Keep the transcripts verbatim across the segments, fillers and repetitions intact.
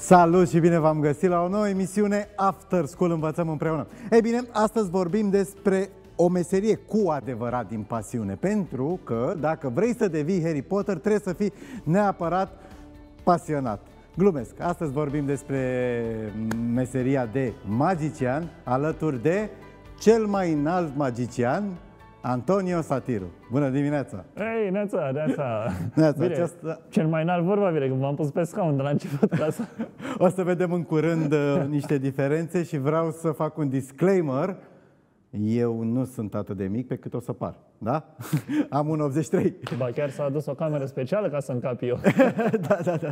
Salut și bine v-am găsit la o nouă emisiune After School, învățăm împreună. Ei bine, astăzi vorbim despre o meserie cu adevărat din pasiune. Pentru că dacă vrei să devii Harry Potter, trebuie să fii neapărat pasionat. Glumesc, astăzi vorbim despre meseria de magician, alături de cel mai înalt magician, Antonio Satiru. Bună dimineața! Hei, neața, neața! Neața, bine, aceasta... cel mai înalt vorba, bine, că m-am pus pe scaun de la început. Asta. O să vedem în curând uh, niște diferențe și vreau să fac un disclaimer. Eu nu sunt atât de mic pe cât o să par, da? Am unu virgulă optzeci și trei. Ba chiar s-a adus o cameră specială ca să încap eu. da, da, da.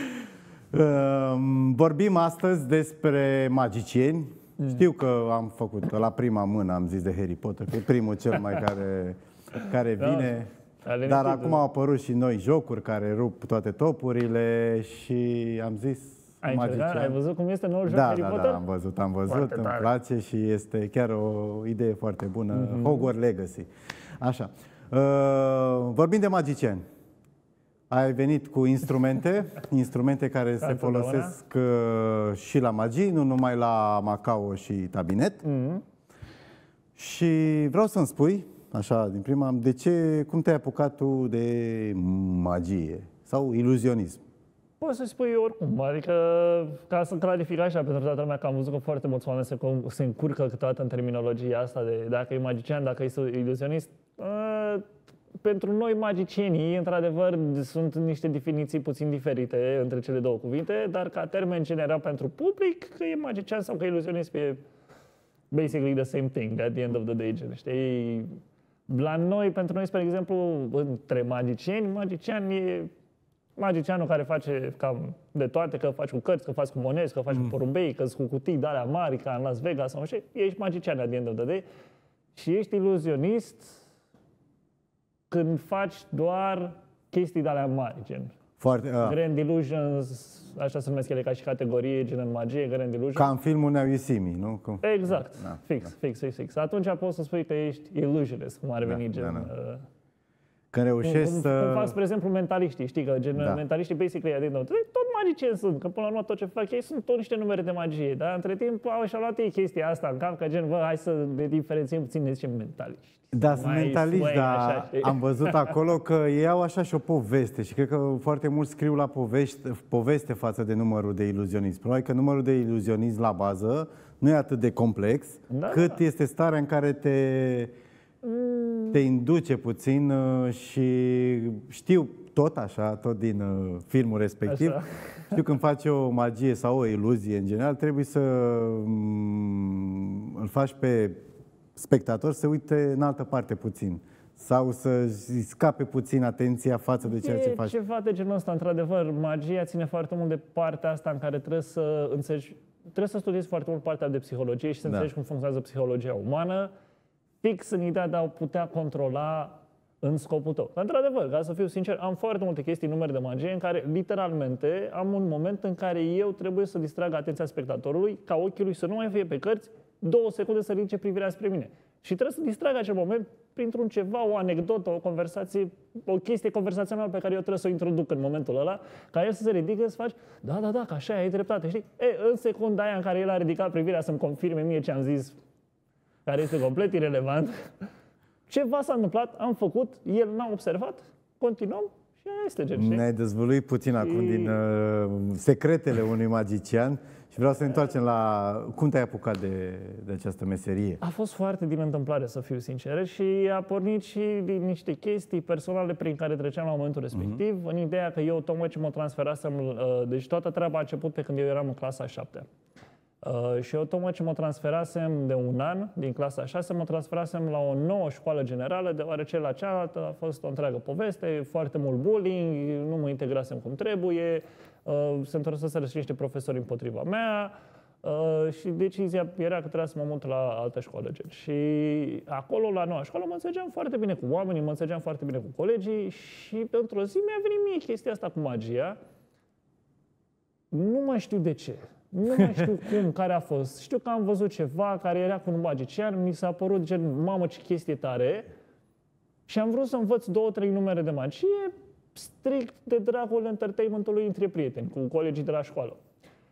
Uh, vorbim astăzi despre magicieni. Mm. Știu că am făcut, la prima mână am zis de Harry Potter, că e primul cel mai care, care vine. Da, dar acum au apărut și noi jocuri care rup toate topurile și am zis Ai magician. Ai văzut cum este noul joc da, Harry da, Potter? Da, am văzut, am văzut, Foarte îmi tare. place și este chiar o idee foarte bună. Mm-hmm. Hogwarts Legacy. Așa. Uh, vorbim de magicieni. Ai venit cu instrumente, instrumente care se folosesc uh, și la magii, nu numai la Macao și tabinet. Mm-hmm. Și vreau să-mi spui, așa, din prima, de ce, cum te-ai apucat tu de magie sau iluzionism? Poți să spui oricum, adică ca să clarific așa pentru toată lumea, că am văzut că foarte mulți oameni se, se încurcă câteodată în terminologia asta de dacă e magician, dacă e iluzionist. Uh, Pentru noi, magicienii, într-adevăr, sunt niște definiții puțin diferite între cele două cuvinte, dar ca termen general pentru public, că e magician sau că e iluzionist, e basically the same thing at the end of the day, știi? La noi, pentru noi, spre exemplu, între magicieni, magician e magicianul care face cam de toate, că faci cu cărți, că faci cu monezi, că faci mm. cu porumbei, că cu cutii de alea mari, ca în Las Vegas sau așa, ești magician at the end of the day și ești iluzionist când faci doar chestii de-alea mari, gen. Foarte, uh. Grand Illusions, așa se numesc ele ca și categorie, gen în magie, Grand Illusions. Ca în filmul Now You See Me, nu? Cum? Exact, da, fix, da. fix, fix, fix. Atunci poți să spui că ești illusionist, cum ar veni, da, gen... Da, da. Uh, Când reușești cum, să... Cum fac, spre exemplu, mentaliștii, știi, că gen, da. mentaliștii, basically, adică, tot magicieni sunt, că până la urmă tot ce fac ei sunt tot niște numere de magie, dar între timp au și-au luat ei chestia asta în cap, că gen, bă, hai să ne diferențiem puțin, ne zicem mentaliști. Da, sunt mentaliști, dar am văzut acolo că ei au așa și o poveste și cred că foarte mulți scriu la povește, poveste față de numărul de iluzionist. Probabil că numărul de iluzionist la bază nu e atât de complex, da, cât da. este starea în care te... te induce puțin și știu tot așa, tot din filmul respectiv, așa. Știu când faci o magie sau o iluzie în general, trebuie să îl faci pe spectator să uite în altă parte puțin sau să scape puțin atenția față de ceea e ce faci. Ceva de genul ăsta, într-adevăr, magia ține foarte mult de partea asta în care trebuie să înțelegi, trebuie să studiezi foarte mult partea de psihologie și să da. înțelegi cum funcționează psihologia umană, fix în ideea de a putea controla în scopul tău. Într-adevăr, ca să fiu sincer, am foarte multe chestii, numere de magie, în care, literalmente, am un moment în care eu trebuie să distrag atenția spectatorului, ca ochiul lui să nu mai fie pe cărți, două secunde să ridice privirea spre mine. Și trebuie să distrag acel moment printr-un ceva, o anecdotă, o conversație, o chestie conversațională pe care eu trebuie să o introduc în momentul ăla, ca el să se ridică, să faci, da, da, da, că așa ai dreptate, știi? E, în secunda aia în care el a ridicat privirea să-mi confirme mie ce am zis, care este complet irelevant. Ceva s-a întâmplat, am făcut, el n-a observat, continuăm și aia este gen, știi? Ne-ai dezvăluit puțin acum din uh, secretele unui magician și vreau să ne întoarcem la cum te-ai apucat de, de această meserie. A fost foarte din întâmplare, să fiu sincer, și a pornit și din niște chestii personale prin care treceam la momentul respectiv, uh-huh. în ideea că eu tocmai ce mă transferasem, uh, deci toată treaba a început pe când eu eram în clasa a șaptea. Uh, și eu tocmai ce mă transferasem de un an, din clasa a șasea, mă transferasem la o nouă școală generală, deoarece la cealaltă a fost o întreagă poveste, foarte mult bullying, nu mă integrasem cum trebuie, uh, se întorseseră și niște profesori împotriva mea uh, și decizia era că trebuia să mă mut la altă școală. Gen. Și acolo, la noua școală, mă înțelegeam foarte bine cu oamenii, mă înțelegeam foarte bine cu colegii și într-o zi mi-a venit mie chestia asta cu magia. Nu mai știu de ce. Nu mai știu cum, care a fost. Știu că am văzut ceva care era cu un magician, mi s-a părut gen, mamă, ce chestie tare. Și am vrut să învăț două, trei numere de magie, strict de dragul entertainmentului între prieteni, cu colegii de la școală.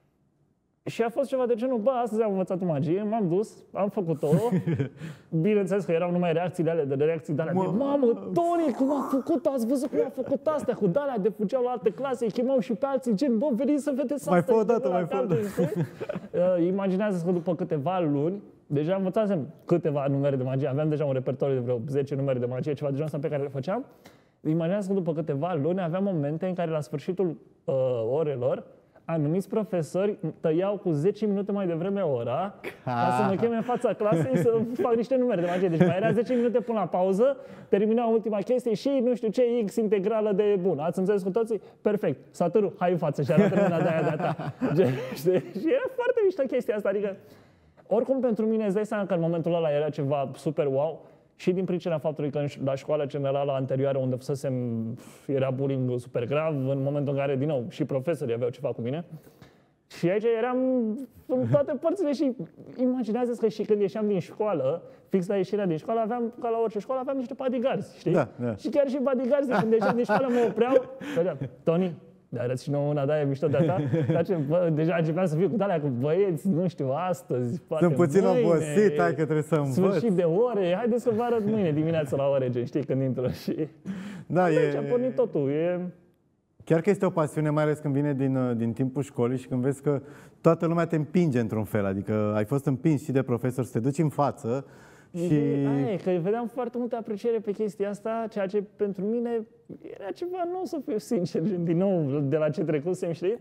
Și a fost ceva de genul, bă, astăzi am învățat magie, m-am dus, am făcut-o. Bineînțeles că erau numai reacțiile alea, de reacții de alea de, mamă, Toni, cum a făcut-o, ați văzut cum a făcut astea, cu de-alea de fugeau la alte clase, îi chemau și pe alții, gen, bă, veniți să vedeți mai asta. Mai fă o dată, mai fă o dată. uh, Imaginează că după câteva luni, deja învățasem câteva numere de magie, aveam deja un repertoriu de vreo zece numere de magie, ceva de genul ăsta pe care le făceam. Imaginează că după câteva luni aveam momente în care la sfârșitul uh, orelor, anumiți profesori tăiau cu zece minute mai devreme ora ca să mă cheme în fața clasei să fac niște numere de magie. Deci mai era zece minute până la pauză, termina ultima chestie și nu știu ce, X integrală de bun. Ați înțeles cu toții? Perfect. Saturul, hai în față și arată mâna de aia de-a ta. Și era foarte mișto chestia asta. Adică, oricum pentru mine îți dai seama că în momentul ăla era ceva super wow. Și din pricina faptului că la școala generală anterioară, unde fusesem, era bullying super grav, în momentul în care, din nou, și profesorii aveau ceva cu mine. Și aici eram în toate părțile și imaginează-ți că și când ieșeam din școală, fix la ieșirea din școală, aveam, ca la orice școală, aveam niște bodyguards, știi? Da, da. Și chiar și bodyguards, când ieșeam din școală, mă opreau, vedeam, Toni, dar arăți și nouă una de aia mișto de-a ta, dar ce, bă, deja începeam să fiu cu de-alea cu băieți, nu știu, astăzi, poate sunt puțin mâine, obosit, hai că trebuie să învăț. Sfârșit de ore, haideți să vă arăt mâine dimineața la ore, gen, știi, când intră și... Da, e... a pornit totul, e... Chiar că este o pasiune, mai ales când vine din, din timpul școlii și când vezi că toată lumea te împinge într-un fel, adică ai fost împins și de profesor să te duci în față. Și... Aia e, că vedeam foarte multă apreciere pe chestia asta, ceea ce pentru mine era ceva nou, să fiu sincer, din nou, de la ce trecusem, știi?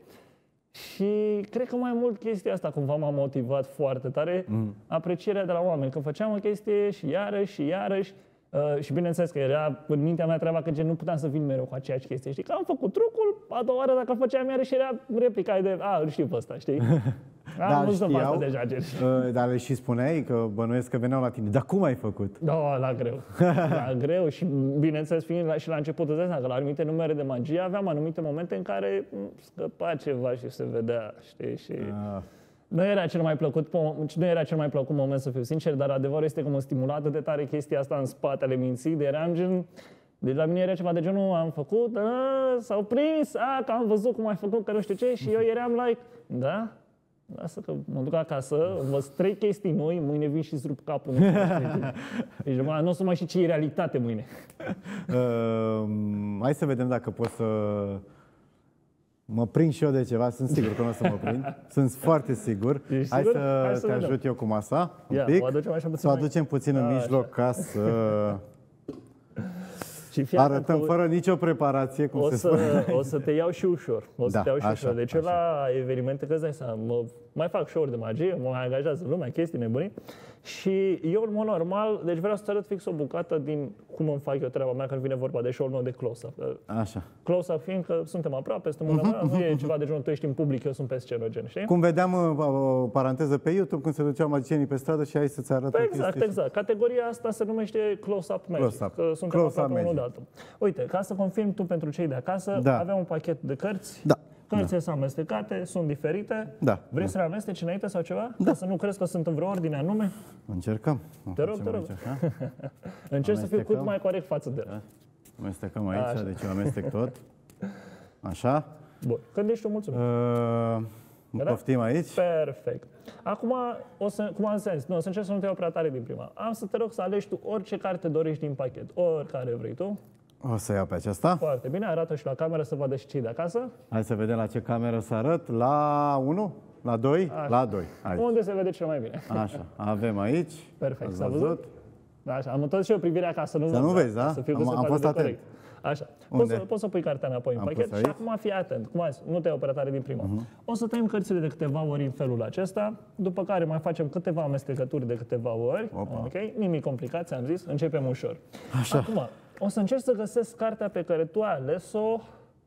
Și cred că mai mult chestia asta cumva m-a motivat foarte tare, mm. aprecierea de la oameni. Când făceam o chestie și iarăși și iarăși, uh, și bineînțeles că era în mintea mea treaba că gen, nu puteam să vin mereu cu aceeași chestie, știi? Că am făcut trucul, a doua oară dacă făceam iarăși era replica de, a, îl știu pe ăsta, știi? Am văzut în față deja, gen. Uh, dar le și spuneai că bănuiesc că veneau la tine. Dar cum ai făcut? Da, la greu. La greu și bineînțeles fiind la, și la început, îți dai seama că la anumite numere de magie aveam anumite momente în care scăpa ceva și se vedea, știi? Și ah. nu era cel mai plăcut, nu era cel mai plăcut moment, să fiu sincer, dar adevărul este că mă stimulată de tare chestia asta în spatele minții, de eram gen... Deci la mine era ceva de genul, am făcut, s-au prins, a, că am văzut cum ai făcut, că nu știu ce, și eu eram like, da? Lasă că mă duc acasă, învăț trei chestii noi, mâine vin și îți rup capul. Deci nu o să mai știi ce e realitate mâine. Uh, hai să vedem dacă pot să mă prind și eu de ceva. Sunt sigur că nu o să mă prind. Sunt foarte sigur. Ești hai sigur? să hai să te vedem. ajut eu cu masa un Ia, pic. O aducem așa puțin să o aducem puțin în A, mijloc așa. ca să și arătăm fără nicio preparație, cum o se să, spune. O să te iau și ușor. O să Da, te iau și așa, ușor. Deci așa. eu la evenimente, că îți dai seama, mă, mai fac show-uri de magie, mă mai angajează lumea, chestii nebunii. Și eu, în mod normal, deci vreau să-ți arăt fix o bucată din cum îmi fac eu treaba mea când vine vorba de show-ul meu de close-up. Așa. Close-up fiind că suntem aproape, suntem undeva, uh-huh, uh-huh. nu e ceva de genul, tu ești în public, eu sunt pe scenă, gen, știi? Cum vedeam o paranteză pe YouTube, când se duceau magicienii pe stradă și hai să-ți arăt Exact, chestii. exact. Categoria asta se numește close-up magic, Close-up. că suntem Close-up aproape unul de magic. altul. Uite, ca să confirm tu pentru cei de acasă, Da. aveam un pachet de cărți. Da. Cărțile sunt amestecate, sunt diferite. Da. Vrei Da. să le amesteci înainte sau ceva? Da. Ca să nu crezi că sunt în vreo ordine anume? Încercăm. Te rog, te rog. Încerc să fiu cât mai corect față de el. Amestecăm aici, Așa. deci eu amestec tot. Așa. Bun. Când ești tu, mulțumim. Uh, poftim aici. Perfect. Acum, o să, cum am zis, nu, o să încerc să nu te iau prea tare din prima. Am să te rog să alegi tu orice carte dorești din pachet. Oricare vrei tu. O să iau pe aceasta. Foarte bine, arată și la cameră să vadă și cei de acasă. Hai să vedem la ce cameră să arăt. La unu? La doi? Așa. La doi. Aici. Unde se vede cel mai bine. Așa. Avem aici. Perfect, Ați s-a văzut? Așa, am întors și eu privirea ca să nu Să nu vezi, da? Să fiu Am- cât se am poate fost de atent. corect. Așa. Unde? Poți să, poți să pui cartea înapoi în Am pachet pus și aici. acum fii atent. Cum ai zis, nu te iau prea tare din prima. Uh-huh. O să tăiem cărțile de câteva ori în felul acesta, după care mai facem câteva amestecături de câteva ori. Opa. Ok? Nimic complicat, ți-am zis. Începem ușor. Așa. Acum, o să încerc să găsesc cartea pe care tu ai ales-o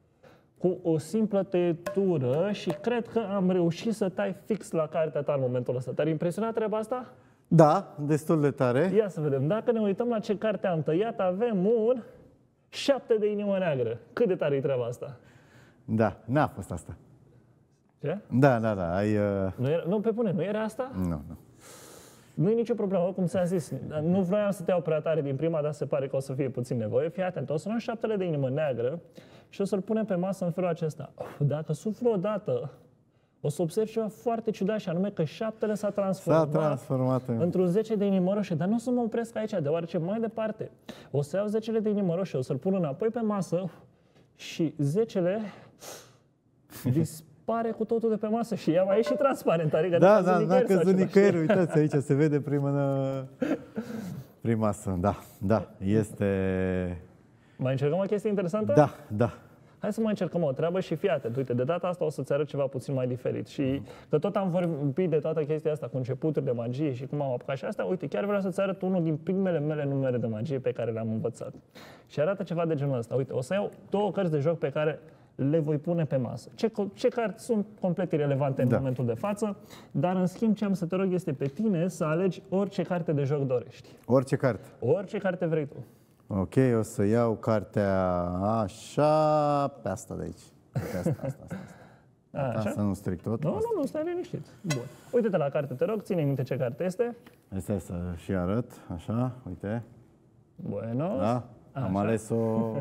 cu o simplă tăietură și cred că am reușit să tai fix la cartea ta în momentul ăsta. Te-ar impresiona treaba asta? Da, destul de tare. Ia să vedem. Dacă ne uităm la ce carte am tăiat, avem un șapte de inimă neagră. Cât de tare e treaba asta? Da, n-a fost asta. Ce? Da, da, da. Ai, uh... Nu, era, nu, pe bune, nu era asta? Nu, nu. Nu e nicio problemă, cum ți-am zis. Nu vroiam să te iau prea tare din prima, dar se pare că o să fie puțin nevoie. Fii atent, o să luăm șaptele de inimă neagră și o să-l punem pe masă în felul acesta. Dacă suflu odată o să observi ceva foarte ciudat și anume că șaptele s-a transformat, transformat într-un zece de inimă roșie. Dar nu o să mă opresc aici, deoarece mai departe o să iau zecele de inimă roșie, o să-l pun înapoi pe masă și zecele dispare cu totul de pe masă și ea mai e și transparent. Adică da, da, n-a căzut nicăieri, uitați aici, se vede prima, prima masă. Da, da, este... Mai încercăm o chestie interesantă? Da, da. Hai să mai încercăm o treabă și fii atent. Uite, de data asta o să-ți arăt ceva puțin mai diferit. Și că tot am vorbit de toată chestia asta cu începuturi de magie și cum am apucat și asta, uite, chiar vreau să-ți arăt unul din primele mele numere de magie pe care le-am învățat. Și arată ceva de genul ăsta. Uite, o să iau două cărți de joc pe care le voi pune pe masă. Ce, ce cărți sunt complet irelevante în da. momentul de față, dar în schimb ce am să te rog este pe tine să alegi orice carte de joc dorești. Orice carte? Orice carte vrei tu. Ok, o să iau cartea așa, pe asta de aici. Pe asta, asta, asta. A, așa? Să nu stric tot. Nu, nu, nu, stai liniștit. Bun. Uite-te la carte, te rog, ține minte ce carte este. Este să și arăt, așa, uite. Buenos. Da, am ales-o...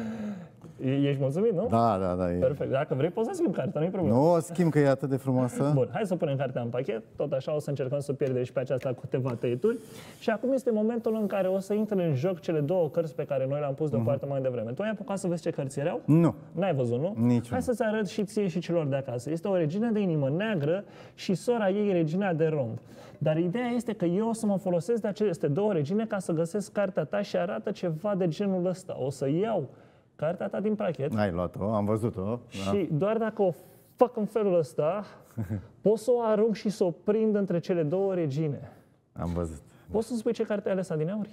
Ești mulțumit, nu? Da, da, da. E... Perfect. Dacă vrei, poți să schimbi cartea, nu-i problemă. Nu o schimb, că e atât de frumoasă. Bun, hai să punem cartea în pachet. Tot așa o să încercăm să pierdem și pe aceasta câteva tăieturi. Și acum este momentul în care o să intre în joc cele două cărți pe care noi le-am pus deoparte uh-huh. mai devreme. Tu ai apucat să vezi ce cărți erau? Nu. N-ai văzut, nu? Niciun. Hai să-ți arăt și ție și celor de acasă. Este o regină de inimă neagră și sora ei regina de romb. Dar ideea este că eu o să mă folosesc de aceste două regine ca să găsesc cartea ta și arată ceva de genul ăsta. O să iau cartea ta din pachet. Ai luat-o, am văzut-o. Și da. doar dacă o fac în felul ăsta, pot să o arunc și să o prind între cele două regine. Am văzut. Poți să-mi spui ce carte ai ales, Adineauri?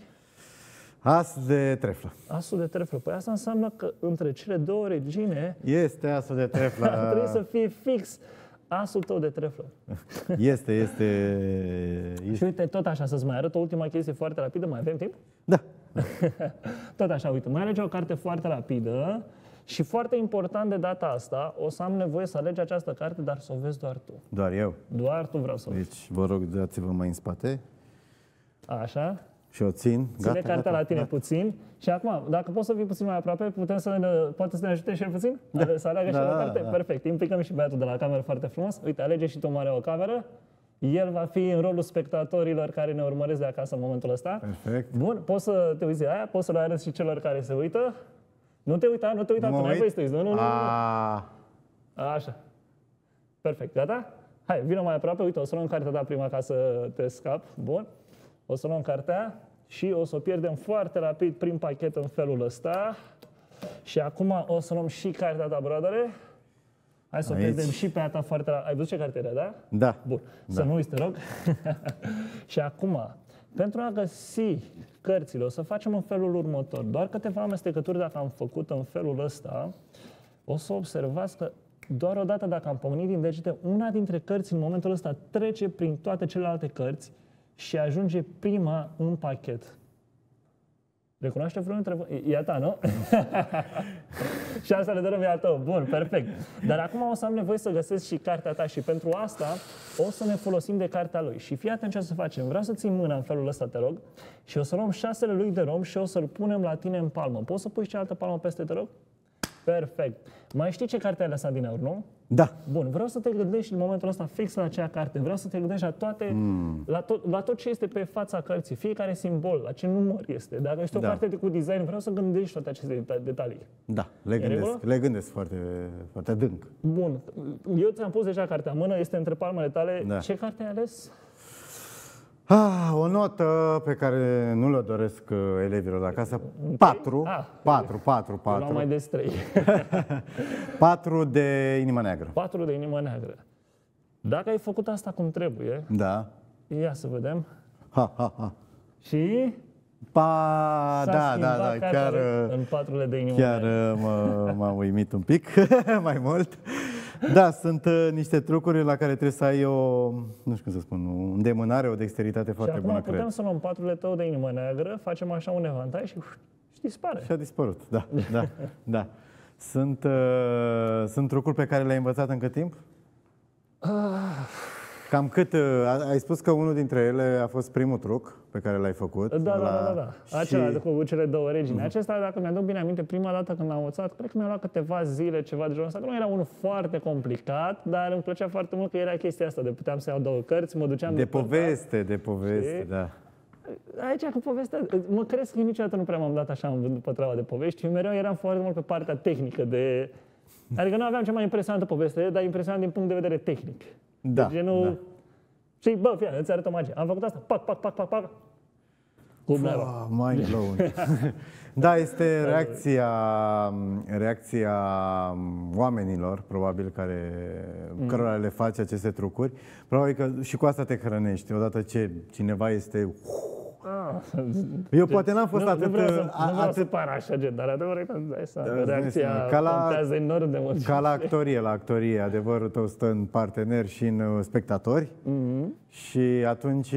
As de treflă. Asul de treflă. Păi asta înseamnă că între cele două regine... Este asul de treflă. Trebuie să fie fix asul tău de treflă. Este, este... Și uite, tot așa, să-ți mai arăt o ultima chestie foarte rapidă. Mai avem timp? Da. Tot așa, uite, mai alege o carte foarte rapidă și foarte important de data asta, o să am nevoie să alegi această carte, dar să o vezi doar tu. Doar eu? Doar tu vreau să o vezi. Deci, vă rog, dați-vă mai în spate. Așa. Și o țin. Ține gata, cartea gata, la tine gata. puțin. Și acum, dacă poți să fii puțin mai aproape, putem să ne, poate să ne ajute și el puțin? Da. Să aleagă da, și da, o carte? Da. Perfect. Implicăm și băiatul de la cameră foarte frumos. Uite, alege și tu mare o cameră. El va fi în rolul spectatorilor care ne urmăresc de acasă în momentul ăsta. Perfect. Bun, poți să te uiți de aia, poți să le arăți și celor care se uită. Nu te uita, nu te uita, Nu tu mă n-ai uit? voie să te uiți. Nu, nu, nu, nu. A... Așa. Perfect, gata? Hai, vină mai aproape. Uite, o să luăm cartea ta prima ca să te scap. Bun. O să luăm cartea și o să o pierdem foarte rapid prin pachet în felul ăsta. Și acum o să luăm și cartea ta, brodere. Hai să o pierdem și pe a ta foarte rapid. Ai văzut ce carte era, da? Da. Bun. Da. Să nu uiți, te rog. Și acum, pentru a găsi cărțile, o să facem în felul următor. Doar câteva amestecături dacă am făcut în felul ăsta, o să observați că doar odată dacă am pomenit din degete, una dintre cărți în momentul ăsta trece prin toate celelalte cărți și ajunge prima în pachet. Recunoaște vreunul dintre voi? E a ta, nu? Și asta le dărâm e a tău. Bun, perfect. Dar acum o să am nevoie să găsesc și cartea ta și pentru asta o să ne folosim de cartea lui. Și fii atent ce o să facem. Vreau să țin mâna în felul ăsta, te rog, și o să luăm șasele lui de rom și o să-l punem la tine în palmă. Poți să pui cealaltă palmă peste, te rog? Perfect. Mai știi ce carte ai lăsat din aur, nu? Da. Bun, vreau să te gândești în momentul ăsta fix la acea carte. Vreau să te gândești la toate, mm. la, tot, la tot ce este pe fața cărții, fiecare simbol, la ce număr este. Dacă este o da. carte cu design, vreau să gândești toate aceste detalii. Da, le gândesc, le gândesc foarte, foarte adânc. Bun, eu ți-am pus deja cartea în mână, este între palmele tale. Da. Ce carte ai ales? Ah, o notă pe care nu le doresc elevilor de acasă. Patru. Ah, patru, patru, patru. Luam mai des trei. Patru de inimă neagră. Patru de inimă neagră. Dacă ai făcut asta cum trebuie, da. Ia să vedem. Ha, ha, ha. Și... Pa, da, da, da, chiar, în patrule de inimă chiar m-a uimit un pic, mai mult. Da, sunt uh, niște trucuri la care trebuie să ai o, nu știu cum să spun, o îndemânare, o dexteritate foarte bună, cred. Și acum putem să luăm patrule tău de inimă neagră, facem așa un evantai și, uf, și dispare. Și a dispărut, da, da, da. Sunt, uh, sunt trucuri pe care le-ai învățat în cât timp? Uh, Cam cât, ai spus că unul dintre ele a fost primul truc pe care l-ai făcut. Da, da, la... da, da, da. Acela și... cu cele două regini. Mm-hmm. Acesta, dacă mi-aduc bine aminte, prima dată când l-am învățat, cred că mi-a luat câteva zile, ceva de genul ăsta, că nu era unul foarte complicat, dar îmi plăcea foarte mult că era chestia asta de puteam să iau două cărți, mă duceam... De, de poveste, de poveste, și... da. Aici cu povestea, mă crezi că niciodată nu prea m-am dat așa după treaba de povești, eu mereu eram foarte mult pe partea tehnică de... Adică nu aveam cea mai impresionantă poveste, dar impresionant din punct de vedere tehnic. Da, de genul... da. Și bă, fie, îți arăt o magie. Am făcut asta, pac, pac, pac, pac, pac. Cum wow, mind blowing. Da, este reacția, reacția oamenilor, probabil, care, mm. cărora le faci aceste trucuri. Probabil că și cu asta te hrănești. Odată ce cineva este... Ah, eu poate n-am fost nu, atât... Nu vreau să, a, nu vreau atât... să par așa, gen, dar adevărat că da, reacția ca la, contează enorm de mult. Ca la actorie, la actorie. Adevărul tău stă în parteneri și în spectatori. Mm-hmm. Și atunci,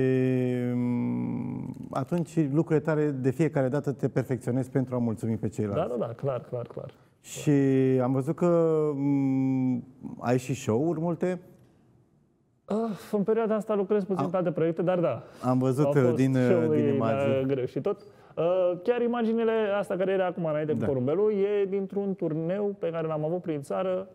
atunci lucrurile tale de fiecare dată te perfecționezi pentru a mulțumi pe ceilalți. Da, da, da, clar, clar, clar. Și am văzut că m- ai și show-uri multe. Uh, în perioada asta lucrez puțin am, pe alte proiecte, dar da. Am văzut din, din imagini. Greu și tot. Uh, chiar imaginile asta care era acum înainte da. cu porumbelul e dintr-un turneu pe care l-am avut prin țară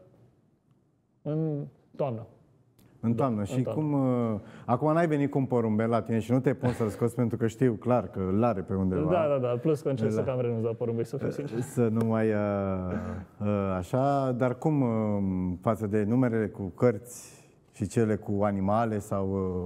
în toamnă. În toamnă. Da, și în toamnă. Cum... Uh, acum n-ai venit cu un porumbel la tine și nu te poți să-l scoți pentru că știu clar că l-are pe undeva. Da, da, da. Plus că încerc da. să cam renunț la porumbel, să fiu sincer. Să nu mai uh, uh, așa. Dar cum uh, față de numerele cu cărți și cele cu animale sau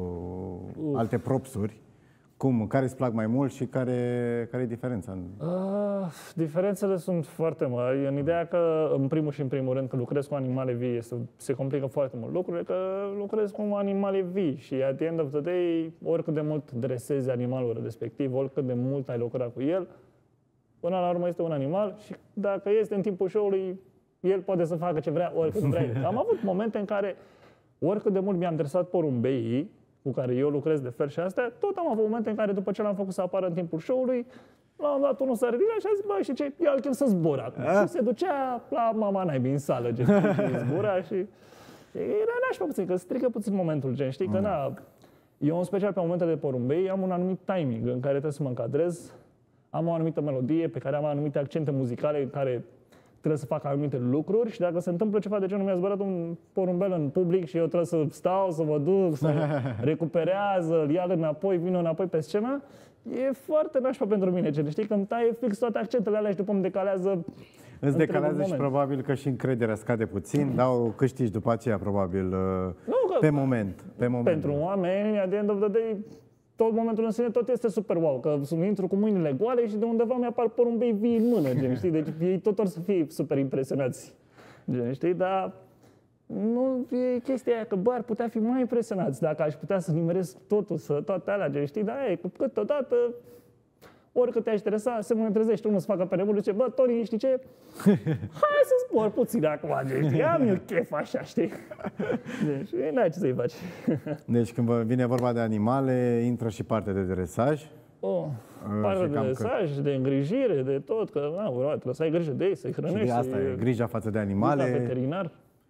uh, alte propsuri, cum, care îți plac mai mult și care, care e diferența? Uh, diferențele sunt foarte mari. În ideea că, în primul și în primul rând, că lucrez cu animale vii, este, se complică foarte mult lucrurile, că lucrez cu animale vii și, at the end of the day, oricât de mult dresezi animalul respectiv, oricât de mult ai lucrat cu el, până la urmă este un animal și dacă este în timpul show-ului, el poate să facă ce vrea, oricât vrea. Am avut momente în care oricât de mult mi-am dresat porumbeii, cu care eu lucrez de fel și astea, tot am avut momente în care, după ce l-am făcut să apară în timpul show-ului, l-am dat unul să ridică și a zis, bă, și ce, eu altchem să zbor acum. Și se ducea la mama naibii în sală, gen, și zbura și... Era nașpa puțin, că strică puțin momentul, gen, știi, că na... Eu, în special pe momente de porumbei, am un anumit timing în care trebuie să mă încadrez, am o anumită melodie pe care am anumite accente muzicale în care trebuie să fac anumite lucruri și dacă se întâmplă ceva de genul, mi-a zburat un porumbel în public și eu trebuie să stau, să mă duc, să recuperează, îl ia înapoi, vin înapoi pe scenă, e foarte nașpa pentru mine, gen, știi, că îmi taie fix toate accentele alea și după îmi decalează. Îți decalează și probabil că și încrederea scade puțin, dar o câștigi după aceea, probabil, nu, că pe moment. Pe moment. Pentru oameni, at the end of the day, tot momentul în sine tot este super wow, că intru cu mâinile goale și de undeva mi-apar porumbei vii în mână, gen, știi? Deci ei tot or să fie super impresionați, gen, știi? Dar nu e chestia aia că, bă, ar putea fi mai impresionați dacă aș putea să nimeresc totul, să toate alea, gen, știi? Dar e, câteodată, oricât te-aș interesa, se mă trezește unul să facă pe nebun, zice, bă, Toni, știi ce? Hai să zbor puțin acum, gen, știi? Am eu chef așa, știi? Deci, n-ai ce să-i faci. Deci când vine vorba de animale, intră și partea de dresaj. Oh, partea de dresaj, că... de îngrijire, de tot, că na, urmă, trebuie să ai grijă de ei, să-i hrănești. Și de asta e grija față de animale. Veterinar.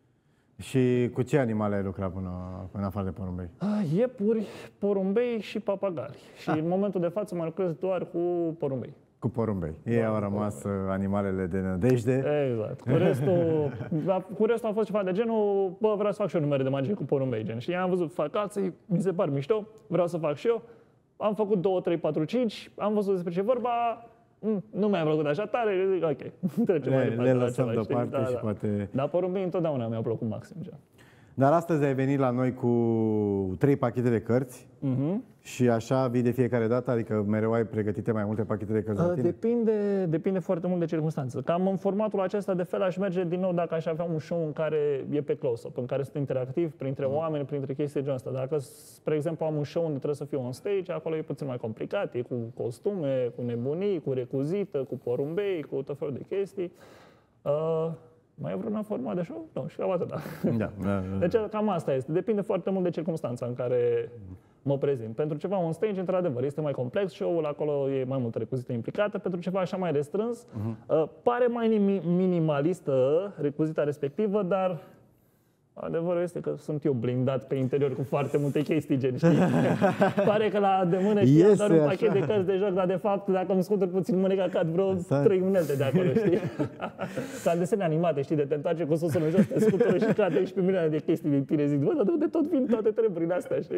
Și cu ce animale ai lucrat până, până afară de porumbei? Iepuri, porumbei și papagali. Și ah. în momentul de față mai lucrez doar cu porumbei. Cu porumbei. Ei da, au rămas porumbei. Animalele de nădejde. Exact. Cu restul, cu restul a fost ceva de genul, bă, vreau să fac și eu numere de magie cu porumbei. Gen. Și am văzut facații, mi se par mișto, vreau să fac și eu. Am făcut doi, trei, patru, cinci, am văzut despre ce vorba, nu mi-a plăcut așa tare, zic, ok, trecem mai departe. Le lăsăm deoparte da, și da. poate... Dar porumbei întotdeauna mi-au plăcut maxim. Gen. Dar astăzi ai venit la noi cu trei pachete de cărți uh-huh. și așa vii de fiecare dată? Adică mereu ai pregătite mai multe pachete de cărți la tine? Depinde, depinde foarte mult de circunstanțe. Cam în formatul acesta de fel aș merge din nou dacă aș avea un show în care e pe close-up, în care sunt interactiv printre uh-huh. oameni, printre chestii de genul ăsta. Dacă, spre exemplu, am un show unde trebuie să fiu on stage, acolo e puțin mai complicat, e cu costume, cu nebunii, cu recuzită, cu porumbei, cu tot felul de chestii. Uh, Mai e vreun format de show? Nu, și cam atât, da. Da, da, da. Deci cam asta este. Depinde foarte mult de circunstanța în care mă prezint. Pentru ceva on stage, într-adevăr, este mai complex show-ul, acolo e mai multă recuzită implicată. Pentru ceva așa mai restrâns, uh-huh. uh, pare mai minimalistă recuzita respectivă, dar Adevărul este că sunt eu blindat pe interior cu foarte multe chestii, gen, știi? Pare că la de mână știi, este doar un pachet așa. de cărți de joc, dar de fapt, dacă îmi scuturi puțin mâneca, cad vreo trei unelte de acolo, știi? Ca în desene animate, știi, de te întoarce cu susul în jos, te scutură și cade și pe milioane de chestii din tine. Zic, bă, dar de unde tot vin toate treburile astea, știi?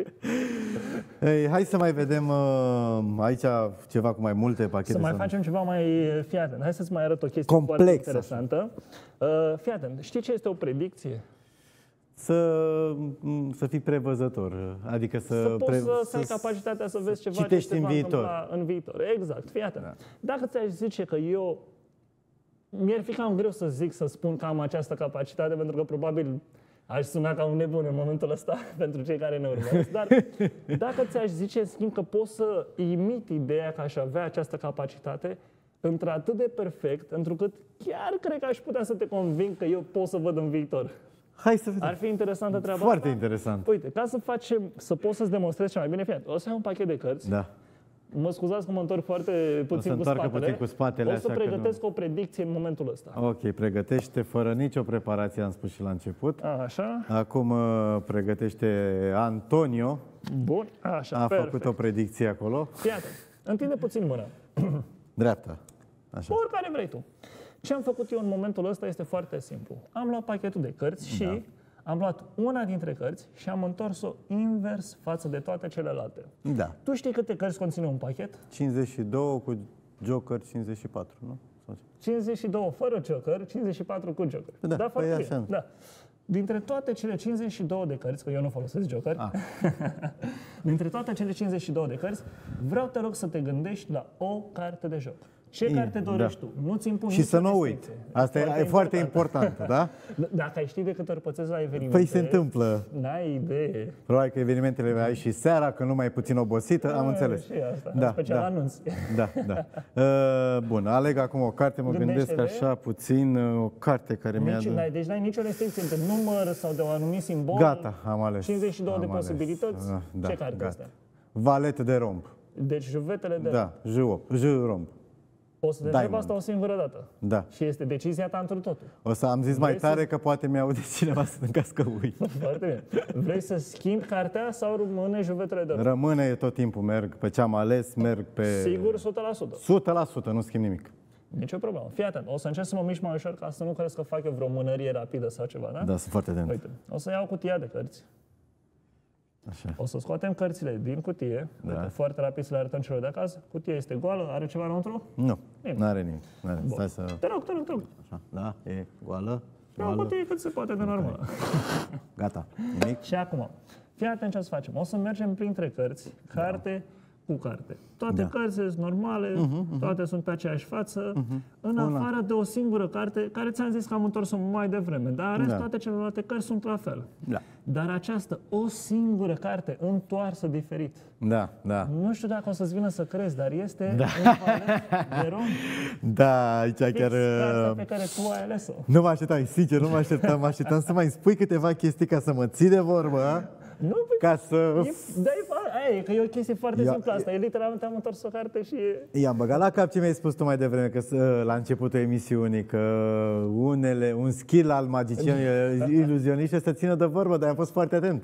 Ei, hai să mai vedem uh, aici ceva cu mai multe pachete. Să mai sau... facem ceva mai, fii atent, hai să-ți mai arăt o chestie complex, foarte interesantă. Uh, fii atent, știi ce este o predicție? Să, să fii prevăzător, adică să... Să poți pre... să, să ai să capacitatea să vezi ceva citești ce se în va viitor. întâmpla în viitor. Exact, fii atent. Da. Dacă ți-aș zice că eu... Mi-ar fi cam greu să zic, să spun că am această capacitate, pentru că probabil aș suna ca un nebun în momentul ăsta pentru cei care ne urmăresc, dar dacă ți-aș zice, în schimb, că poți să imit ideea că aș avea această capacitate într-atât de perfect, întrucât chiar cred că aș putea să te conving că eu pot să văd în viitor. Hai să vedem. Ar fi interesantă treaba Foarte asta? interesant. Uite, ca să facem, să poți să-ți demonstrezi cea mai bine, fie, o să ai un pachet de cărți. Da. Mă scuzați că mă întorc foarte puțin cu spatele. puțin cu spatele. O să așa că pregătesc o predicție în momentul ăsta. Ok, pregătește fără nicio preparație, am spus și la început. Așa. Acum uh, pregătește Antonio. Bun, așa, A perfect. făcut o predicție acolo. Fii atent, întinde puțin mâna. Dreapta. Așa. Oricare vrei tu. Ce am făcut eu în momentul ăsta este foarte simplu. Am luat pachetul de cărți și Da. am luat una dintre cărți și am întors-o invers față de toate celelalte. Da. Tu știi câte cărți conține un pachet? cincizeci și doi cu Joker cincizeci și patru, nu? Sau ce? cincizeci și doi fără Joker, cincizeci și patru cu Joker. Da, da păi foarte așa. bine. Da. Dintre toate cele cincizeci și doi de cărți, că eu nu folosesc Joker, Ah. dintre toate cele cincizeci și doi de cărți, vreau te rog să te gândești la o carte de joc. Ce E, carte dorești da. tu? Nu-ți impun Și să nu uit. Asta e, e foarte important, da? Dacă ai ști de câte ori pățesc la evenimente... Păi se întâmplă. N-ai idee. Probabil că evenimentele le ai și seara, că nu mai e puțin obosită, am Ah, înțeles. Și asta, Da, în special da. anunț. Da, da. Uh, bun, aleg acum o carte, mă gândesc Gândește-te. așa puțin, uh, o carte care mi-a... Nici, n-ai, deci n-ai nicio restricție între număr sau de un anumit simbol. Gata, am ales. cincizeci și doi am de ales. posibilități. Uh, da, Ce carte gata. este? Valet de romb. Deci juvetele de... Da, J opt, J romb. O să te întreb Diamond. asta o singură dată. Da. Și este decizia ta într totul. O să am zis mai Vrei să- tare că poate mi-aude cineva să în caz că uit. Foarte bine. Vrei să schimbi cartea sau rămâne juvetele de romb? Rămâne tot timpul, merg pe ce am ales, merg pe... Sigur, o sută la sută. o sută la sută, nu schimb nimic. Nicio problemă. Fii atent. O să încerc să mă mișc mai ușor ca să nu crezi că fac eu vreo mânărie rapidă sau ceva, da? Da, sunt foarte atent. Uite, o să iau cutia de cărți. Așa. O să scoatem cărțile din cutie. Da. Uite, foarte rapid să le arătăm celor de acasă. Cutia este goală, are ceva înăuntru? Nu, Nimic. nu are nimic. N-are. Bun. Stai să... Te rog, te rog, te rog. Așa, da, e goală, E o goală. cutie cât se poate de normală. Gata, nimic. Și acum, fii atent ce o să facem. O să mergem printre cărți, carte cu carte. Toate Da. cărțile sunt normale, toate sunt pe aceeași față, în afară de o singură carte, care ți-am zis că am întors-o mai devreme, dar în rest Da. toate celelalte cărți sunt la fel. Da. Dar această, o singură carte întoarsă diferit, Da, da. nu știu dacă o să-ți vină să crezi, dar este da. un valet de romb. Da, aici Fix chiar... cartea uh, pe care tu ai ales-o. Nu mă așteptam, sincer, nu mă așteptam. Mă așteptam să mai spui câteva chestii ca să mă ții de vorbă, Nu, păi, ca să... e, da, e, fa- aia e, că e o chestie foarte Ia- simplă asta. E literalmente am întors o carte și e... I-am băgat la cap ce mi-ai spus tu mai devreme, că să- la începutul emisiunii, că unele, un skill al magicianului iluzionist este să țină de vorbă, dar am fost foarte atent.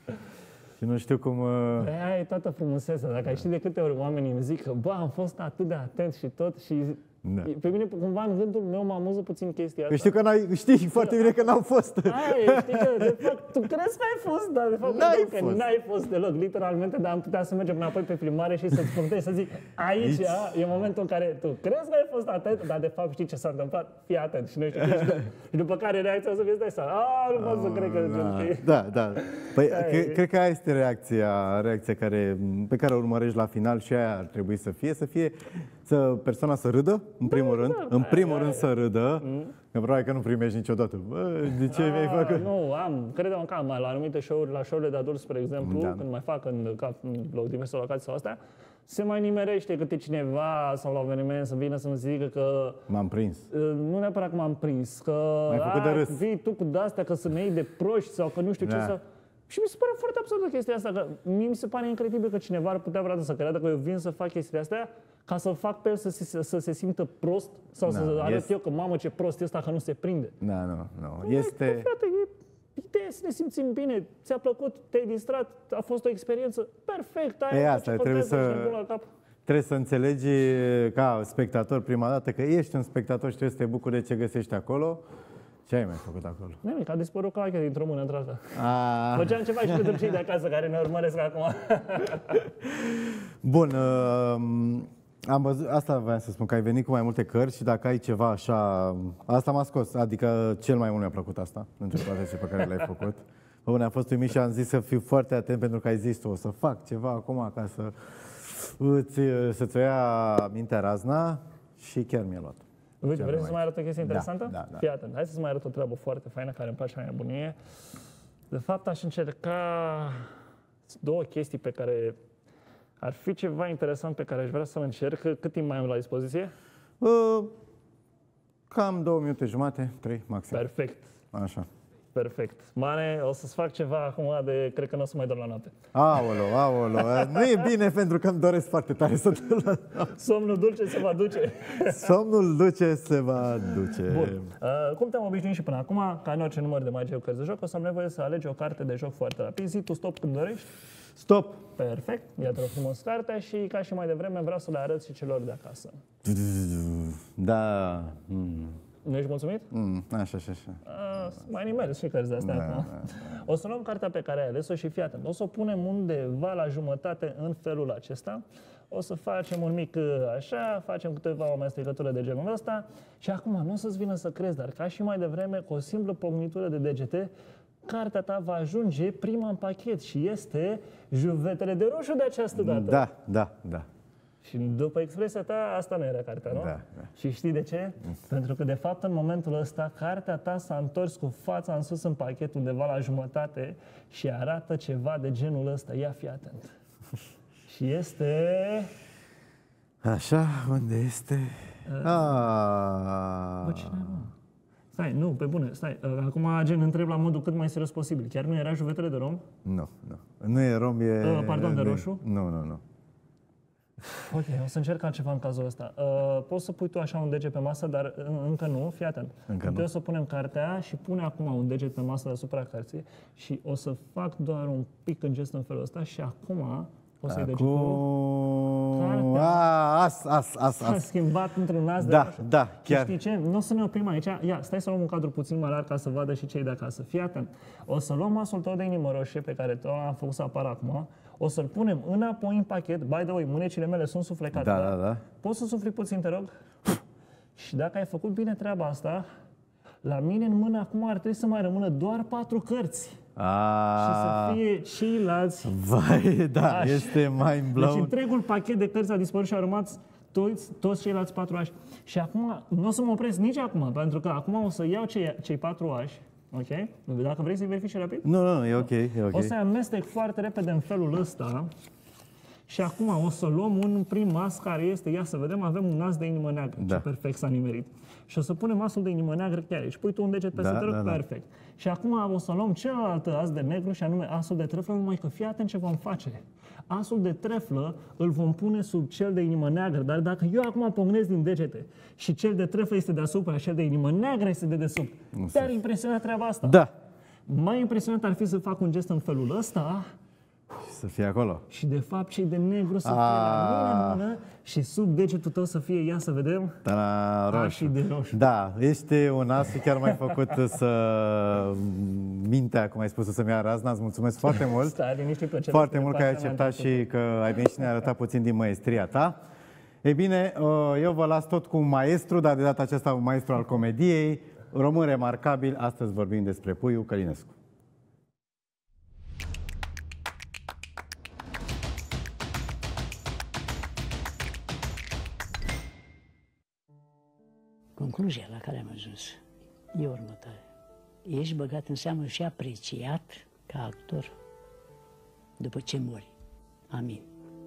Și nu știu cum... uh, Păi aia e toată frumusețea. Dacă ai ști de câte ori oamenii îmi zic că, bă, am fost atât de atent și tot și... Da. Pe mine, cumva, în gândul meu mă amuză puțin chestia asta. Că știu că n-ai, știi foarte bine că n-am fost. Aia, știi că, de fapt, tu crezi că ai fost, dar de fapt N-ai că fost. n-ai fost deloc, literalmente, dar am putea să mergem înapoi pe filmare și să-ți puntezi, să zic, aici, Aici. a, e momentul în care tu crezi că ai fost atent, dar de fapt știi ce s-a întâmplat, fii atent și nu știu ce, și, după, și după care reacția o să fie, stai seama, a, nu pot să cred că... Da, da. Păi, Aia cre- e. cred că aia este reacția, reacția care, pe care o urmărești la final și aia ar trebui să fie, să fie să persoana să râdă, în primul rând, da, în aia, primul aia rând e. să râdă, că probabil că nu primești niciodată. Bă, de ce mi-ai Ah, făcut? Nu, am, credem că am, la anumite show-uri, la show-urile de adulți, spre exemplu, Da. când mai fac în, ca, la diverse locații sau astea, se mai nimerește câte cineva sau la eveniment să vină să-mi zică că M-am prins. uh, nu neapărat că m-am prins, că M-ai făcut de "A, râs." vii tu cu de-astea, că să ne iei de proști sau că nu știu ce Da. să... Și mi se pare foarte absurdă chestia asta, că mie mi se pare incredibil că cineva ar putea vreodată să creadă că eu vin să fac chestiile astea ca să-l fac pe el să se, să, să se simtă prost sau Da, să arăt este- eu că mamă ce prost e ăsta că nu se prinde. Da, nu, nu. Bă, Este... frate, e ideea e să ne simțim bine, ți-a plăcut, te-ai distrat, a fost o experiență, perfect, ai e asta, trebuie să, la cap. trebuie să înțelegi ca spectator prima dată că ești un spectator și trebuie să te bucuri de ce găsești acolo. Ce ai mai făcut acolo? Nimic, a dispărut calachea dintr-o mână într-alta. A... Făceam ceva și pentru cei de acasă care ne urmăresc acum. Bun, uh, am văzut, asta vreau să spun, că ai venit cu mai multe cărți și dacă ai ceva așa, asta m-a scos, adică cel mai mult mi-a plăcut asta, dintre toate ce pe care le-ai făcut. Bun, am fost uimit și am zis să fiu foarte atent pentru că ai zis tu, o să fac ceva acum ca să îți, să-ți o ia mintea razna și chiar mi-a luat. Uite, vrei să mai arăt o chestie interesantă? Da, da, da. Fii atent, hai să-ți mai arăt o treabă foarte faină care îmi place mai nebunie. De fapt, aș încerca două chestii pe care ar fi ceva interesant pe care aș vrea să-l încerc. Cât timp mai am la dispoziție? Uh, cam două minute jumate, trei maxim. Perfect. Așa. Perfect. Mane, o să-ți fac ceva acum de... Cred că nu o să mai dorm la noapte. Aolo, aolo. Nu e bine pentru că îmi doresc foarte tare să dorm la noapte. Somnul dulce se va duce. Somnul dulce se va duce. Bun. Uh, cum te-am obișnuit și până acum, ca în orice număr de magie cu cărți de joc, o să am nevoie să alegi o carte de joc foarte rapid. Zi tu stop când dorești. Stop. Perfect. Iată frumos cartea și, ca și mai devreme, vreau să le arăt și celor de acasă. Da. Mm. Nu ești mulțumit? Mm, așa, așa, așa. A, mai nimeresc și cărți de astea Da, acum. da, da. O să luăm cartea pe care ai ales-o și fii atent. O să o punem undeva la jumătate în felul acesta. O să facem un mic așa, facem câteva amestecături de genul ăsta și acum nu o să-ți vină să crezi, dar ca și mai devreme, cu o simplă pocnitură de degete, cartea ta va ajunge prima în pachet și este Juvetele de roșu de această dată. Da, da, da. Și după expresia ta, asta nu era cartea, nu? Da, da. Și știi de ce? Pentru că, de fapt, în momentul ăsta, cartea ta s-a întors cu fața în sus în pachet undeva la jumătate și arată ceva de genul ăsta. Ia, fii atent. Și este... Așa, unde este? Uh, Ah. Bă, ce n-am? Stai, nu, pe bune, stai. Uh, Acum, gen, întreb la modul cât mai serios posibil. Chiar nu era Juvetele de rom? Nu, nu. Nu e rom, e... Uh, pardon, de nu- roșu? Nu, nu, nu. Ok, o să încerc altceva în cazul ăsta. Uh, poți să pui tu așa un deget pe masă, dar uh, încă nu, fii atent. Încă Întâi nu. o să punem cartea și pune acum un deget pe masă deasupra cărții și o să fac doar un pic în gest în felul ăsta și acum o să-i degetul. Acum... Cartea. A, as, as, as, S-a as. schimbat într-un nas de Da, roșu. da, Și chiar. știi ce? Nu o să ne oprim aici. Ia, stai să luăm un cadru puțin mai larg ca să vadă și cei de acasă. Fii atent. O să luăm masul tău de inimă roșie pe care tu am făcut să apară acum. O să-l punem înapoi în pachet. By the way, mânecile mele sunt suflecate. Da, da, da. Poți să sufli puțin, te rog? Și dacă ai făcut bine treaba asta, la mine în mână acum ar trebui să mai rămână doar patru cărți. Și să A, fie ceilalți. vai, da, Așa. este mind Deci blown. întregul pachet de cărți a dispărut și au rămas toți, toți ceilalți patru ași. Și acum nu o să mă opresc nici acum, pentru că acum o să iau cei, cei patru ași, ok? Dacă vrei să-i verifici rapid. Nu, nu, e ok, e ok. O să-i amestec foarte repede în felul ăsta. Și acum o să luăm un prim mas care este, ia să vedem, avem un nas de inimă neagră. Da. Ce perfect s-a nimerit. Și o să punem asul de inimă neagră chiar aici. Pui tu un deget peste Da, te rog, da, da. perfect. Și acum o să luăm celălalt as de negru și anume asul de treflă, numai că fii atent ce vom face. Asul de treflă îl vom pune sub cel de inimă neagră, dar dacă eu acum pocnesc din degete și cel de treflă este deasupra, cel de inimă neagră este de desubt, te-ar impresiona treaba asta? Da. Mai impresionant ar fi să fac un gest în felul ăsta Să fie acolo. și de fapt cei de negru să fie la mine în mână și sub degetul tău să fie, ia să vedem, Ta-da, roșu. așii de roșu. Da, este un as și chiar m-ai făcut să mintea, cum ai spus, să-mi ia razna. Îți mulțumesc foarte mult. Stai, liniștit, plăcere. Foarte mult că ai acceptat și că ai venit și ne-ai arătat puțin din maestria ta. Ei bine, eu vă las tot cu un maestru, dar de data aceasta un maestru al comediei, român remarcabil. Astăzi vorbim despre Puiu Călinescu. Concluzia la care am ajuns e următoarea. Ești băgat în seamă și apreciat ca actor după ce mori. Amin.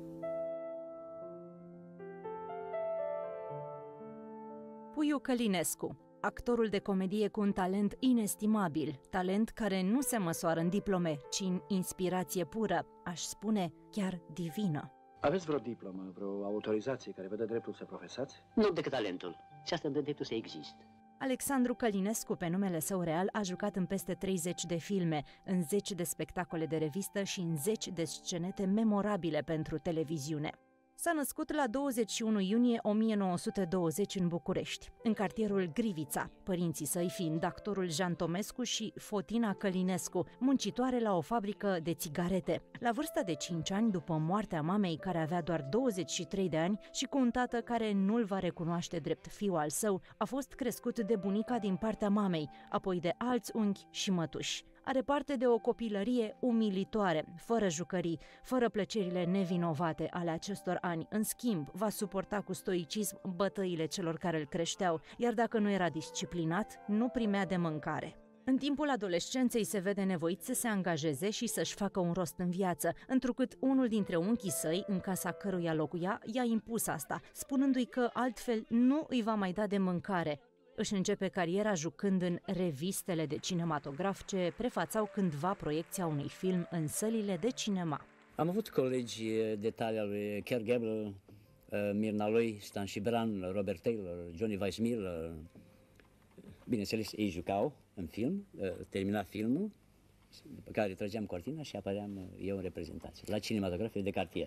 Puiu Călinescu, actorul de comedie cu un talent inestimabil, talent care nu se măsoară în diplome, ci în inspirație pură, aș spune chiar divină. Aveți vreo diplomă, vreo autorizație care vă dă dreptul să profesați? Nu decât talentul. Și asta îmi dă dreptul să exist. Alexandru Călinescu, pe numele său real, a jucat în peste treizeci de filme, în zece de spectacole de revistă și în zece de scenete memorabile pentru televiziune. S-a născut la douăzeci și unu iunie o mie nouă sute douăzeci în București, în cartierul Grivița, părinții săi fiind actorul Jean Tomescu și Fotina Călinescu, muncitoare la o fabrică de țigarete. La vârsta de cinci ani, după moartea mamei, care avea doar douăzeci și trei de ani, și cu un tată care nu-l va recunoaște drept fiu al său, a fost crescut de bunica din partea mamei, apoi de alți unchi și mătuși. Are parte de o copilărie umilitoare, fără jucării, fără plăcerile nevinovate ale acestor ani. În schimb, va suporta cu stoicism bătăile celor care îl creșteau, iar dacă nu era disciplinat, nu primea de mâncare. În timpul adolescenței se vede nevoit să se angajeze și să-și facă un rost în viață, întrucât unul dintre unchii săi, în casa căruia locuia, i-a impus asta, spunându-i că altfel nu îi va mai da de mâncare. Își începe cariera jucând în revistele de cinematograf ce prefațau cândva proiecția unui film în sălile de cinema. Am avut colegi de talia lui Kerr Gabriel, Mirna Lui, Stan Shibran, Robert Taylor, Johnny Weissmuller. Bineînțeles, ei jucau în film, termina filmul, după care trăgeam cortina și apăream eu în reprezentație, la cinematografie de cartier.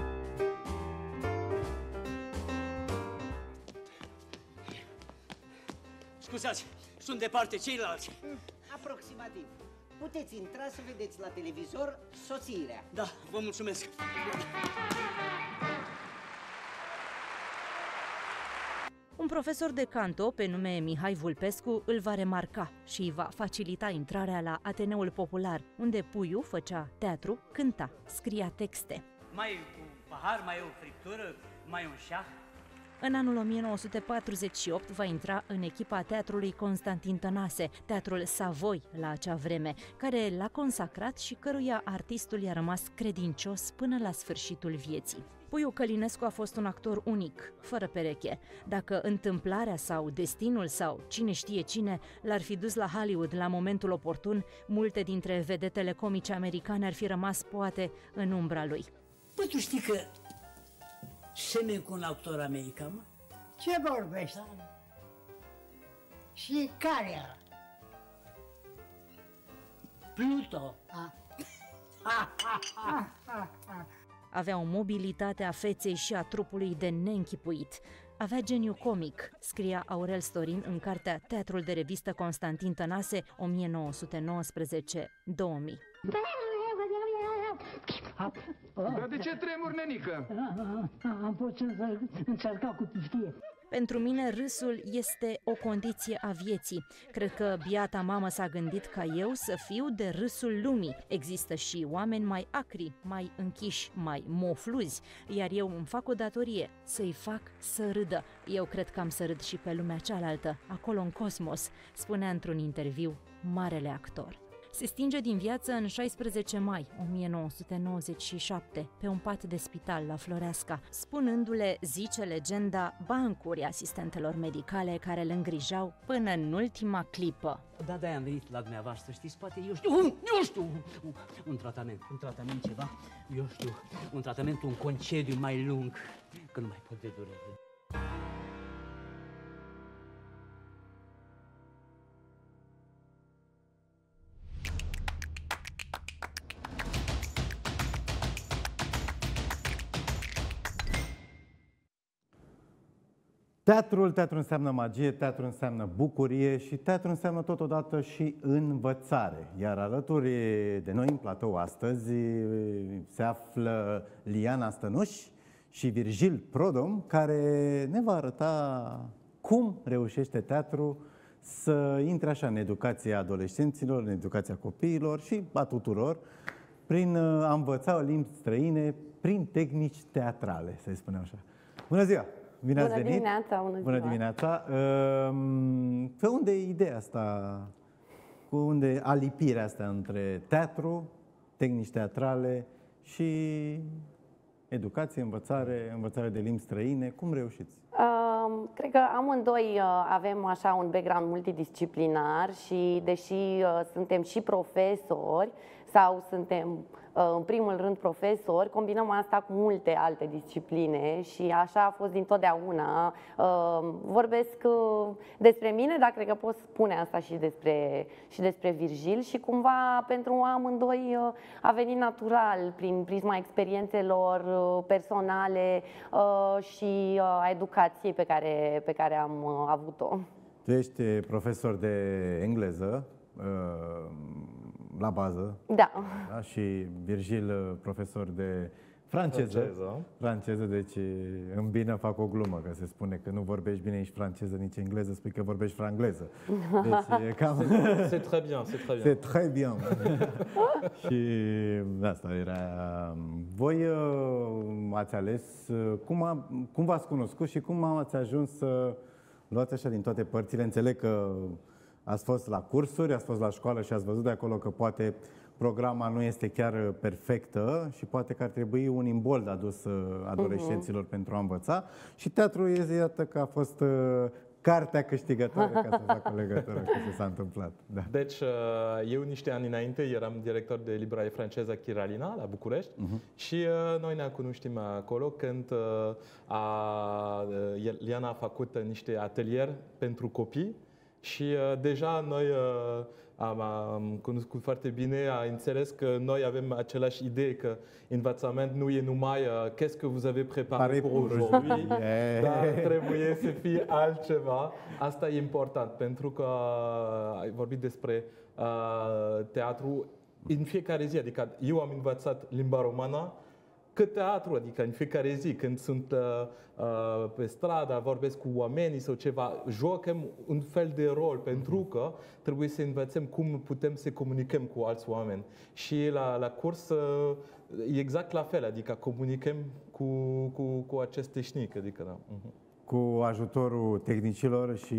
Scuzați, sunt departe ceilalți. Aproximativ. Puteți intra să vedeți la televizor Soțirea. Da, vă mulțumesc. Un profesor de canto, pe nume Mihai Vulpescu, îl va remarca și îi va facilita intrarea la Ateneul Popular, unde puiul făcea teatru, cânta, scria texte. Mai un pahar, mai o friptură, mai un șah. În anul o mie nouă sute patruzeci și opt va intra în echipa teatrului Constantin Tănase, teatrul Savoi la acea vreme, care l-a consacrat și căruia artistul i-a rămas credincios până la sfârșitul vieții. Puiu Călinescu a fost un actor unic, fără pereche. Dacă întâmplarea sau destinul sau cine știe cine l-ar fi dus la Hollywood la momentul oportun, multe dintre vedetele comice americane ar fi rămas poate în umbra lui. Păi tu știi că semeni cu un actor american, mă? Ce vorbești? Și care era? Pluto. Avea o mobilitate a feței și a trupului de neînchipuit. Avea geniu comic, scria Aurel Storin în cartea Teatrul de revistă Constantin Tănase o mie nouă sute nouăsprezece două mii. Dar de ce tremuri, nenică? Am fost să încerca cu piftie. Pentru mine, râsul este o condiție a vieții. Cred că biata mamă s-a gândit ca eu să fiu de râsul lumii. Există și oameni mai acri, mai închiși, mai mofluzi, iar eu îmi fac o datorie, să-i fac să râdă. Eu cred că am să râd și pe lumea cealaltă, acolo în cosmos, spunea într-un interviu marele actor. Se stinge din viață în șaisprezece mai o mie nouă sute nouăzeci și șapte, pe un pat de spital la Floreasca, spunându-le, zice legenda, bancuri asistentelor medicale care îl îngrijau până în ultima clipă. Da, de-aia am venit la dumneavoastră, știți, poate, eu știu, un, eu știu, un, un tratament, un tratament ceva, eu știu, un tratament, un concediu mai lung, că nu mai pot de durere. Teatrul, teatru înseamnă magie, teatru înseamnă bucurie și teatru înseamnă totodată și învățare. Iar alături de noi în platou astăzi se află Liana Stănuș și Virgil Prodom, care ne va arăta cum reușește teatru să intre așa în educația adolescenților, în educația copiilor și a tuturor, prin a învăța limbi străine, prin tehnici teatrale, să-i spunem așa. Bună ziua! Bine bună ați venit. Dimineața, bună, bună dimineața! Pe unde e ideea asta? Cu unde alipirea asta între teatru, tehnici teatrale și educație, învățare, învățare de limbi străine? Cum reușiți? Uh, cred că amândoi uh, avem așa un background multidisciplinar și deși uh, suntem și profesori, sau suntem în primul rând profesori, combinăm asta cu multe alte discipline și așa a fost dintotdeauna. Vorbesc despre mine, dar cred că pot spune asta și despre, și despre Virgil și cumva pentru amândoi a venit natural prin prisma experiențelor personale și a educației pe care, pe care am avut-o. Tu ești profesor de engleză la bază. Da. Da? Și Virgil, profesor de franceză. Franceză. Franceză, deci în bine fac o glumă, că se spune că nu vorbești bine nici franceză, nici engleză, spui că vorbești frangleză. Deci e cam... C'est très bien, c'est très bien. C'est très bien. Și asta era... Voi ați ales, cum, a, cum v-ați cunoscut și cum ați ajuns să luați așa din toate părțile? Înțeleg că ați fost la cursuri, ați fost la școală și ați văzut de acolo că poate programa nu este chiar perfectă și poate că ar trebui un imbold adus adolescenților uh-huh. pentru a învăța. Și teatrul, iată că a fost uh, cartea câștigătoare ca să facă legătură cu ce s-a întâmplat. Da. Deci, eu niște ani înainte eram director de librărie franceză Chiralina la București uh-huh. și uh, noi ne cunoștim acolo când uh, a, Liana a făcut niște atelier pentru copii. Și uh, deja noi uh, am, am cunoscut foarte bine, a înțeles că noi avem același idee că învățământ nu e numai uh, qu'est-ce que vous avez préparé pour aujourd'hui, dar trebuie să fie altceva. Asta e important, pentru că uh, ai vorbit despre uh, teatru în fiecare zi. Adică eu am învățat limba română că teatru, adică în fiecare zi, când sunt uh, uh, pe stradă, vorbesc cu oamenii sau ceva, jucăm un fel de rol, pentru că trebuie să învățăm cum putem să comunicăm cu alți oameni. Și la, la curs uh, e exact la fel, adică comunicăm cu, cu, cu acest tehnic. Adică, da. uh-huh. Cu ajutorul tehnicilor și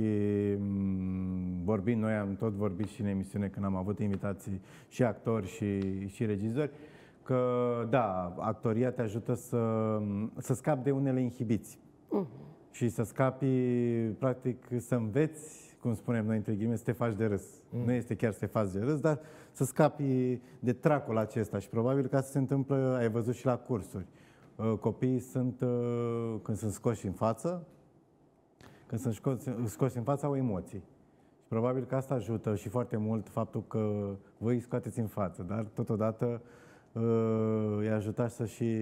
vorbind, noi am tot vorbit și în emisiune când am avut invitații și actori și, și regizori, că, da, actoria te ajută să, să scapi de unele inhibiții. Uh-huh. Și să scapi, practic, să înveți, cum spunem noi între ghimele, să te faci de râs. Uh-huh. Nu este chiar să te faci de râs, dar să scapi de tracul acesta. Și probabil că asta se întâmplă, ai văzut și la cursuri. Copiii sunt, când sunt scoși în față, când sunt scoși, scoși în față, au emoții. Și probabil că asta ajută și foarte mult faptul că voi îi scoateți în față, dar totodată îi ajutați să-și,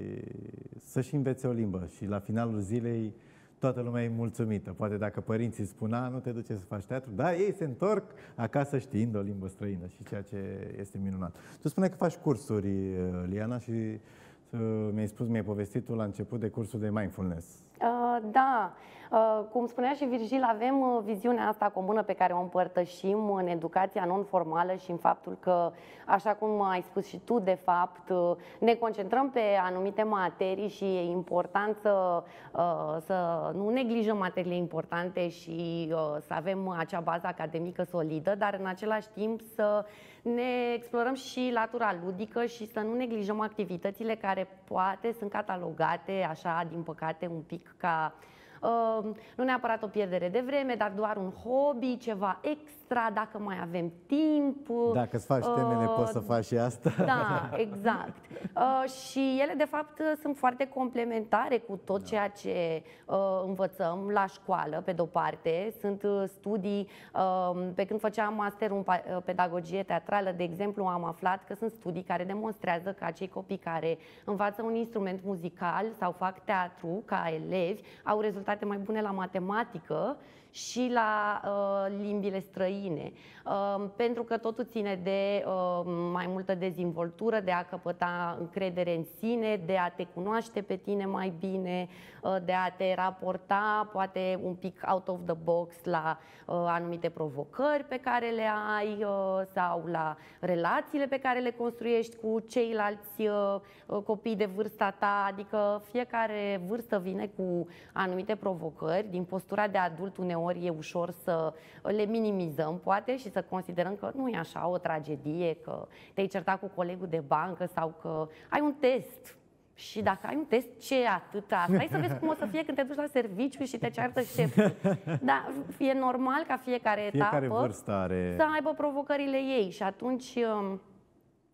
să-și învețe o limbă și la finalul zilei toată lumea e mulțumită. Poate dacă părinții spun, a, nu te duce să faci teatru, dar ei se întorc acasă știind o limbă străină și ceea ce este minunat. Tu spuneai că faci cursuri, Liana, și uh, mi-ai spus, mi-ai povestit tu la început de cursul de mindfulness. Uh, da, uh, cum spunea și Virgil, avem uh, viziunea asta comună pe care o împărtășim în educația non-formală și în faptul că, așa cum ai spus și tu, de fapt, uh, ne concentrăm pe anumite materii și e important să, uh, să nu neglijăm materiile importante și uh, să avem acea bază academică solidă, dar în același timp să ne explorăm și latura ludică și să nu neglijăm activitățile care poate sunt catalogate, așa, din păcate, un pic ca, uh, nu neapărat o pierdere de vreme, dar doar un hobby, ceva extra, dacă mai avem timp. Dacă îți faci temele, uh, poți să faci și asta. Da, exact. Uh, și ele, de fapt, sunt foarte complementare cu tot da. ceea ce uh, învățăm la școală, pe de-o parte. Sunt uh, studii, uh, pe când făceam masterul în pedagogie teatrală, de exemplu, am aflat că sunt studii care demonstrează că acei copii care învață un instrument muzical sau fac teatru ca elevi au rezultate mai bune la matematică și la uh, limbile străine. Uh, pentru că totul ține de uh, mai multă dezvoltură, de a căpăta încredere în sine, de a te cunoaște pe tine mai bine, uh, de a te raporta poate un pic out of the box la uh, anumite provocări pe care le ai uh, sau la relațiile pe care le construiești cu ceilalți uh, copii de vârsta ta. Adică fiecare vârstă vine cu anumite provocări. Din postura de adult uneori ori e ușor să le minimizăm, poate, și să considerăm că nu e așa o tragedie, că te-ai certat cu colegul de bancă sau că ai un test. Și dacă ai un test, ce e atâta? Hai să vezi cum o să fie când te duci la serviciu și te ceartă șeful. Dar e normal ca fiecare etapă fiecare vârstă are... să aibă provocările ei și atunci